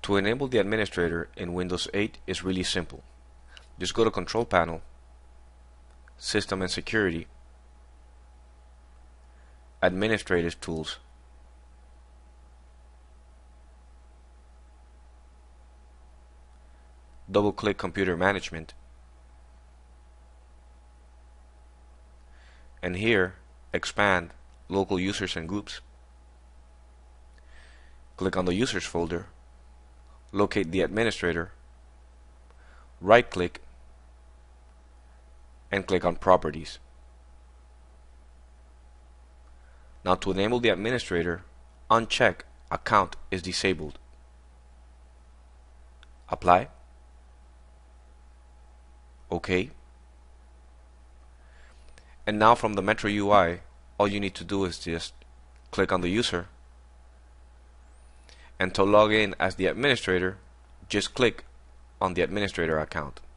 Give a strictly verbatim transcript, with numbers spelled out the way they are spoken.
To enable the administrator in Windows eight is really simple. Just go to Control Panel, System and Security, Administrative Tools, double-click Computer Management, and here expand Local Users and Groups. Click on the Users folder, locate the administrator, right-click, and click on Properties. Now to enable the administrator, uncheck Account is disabled. Apply. OK. And now from the Metro U I, all you need to do is just click on the user, and to log in as the administrator, just click on the administrator account.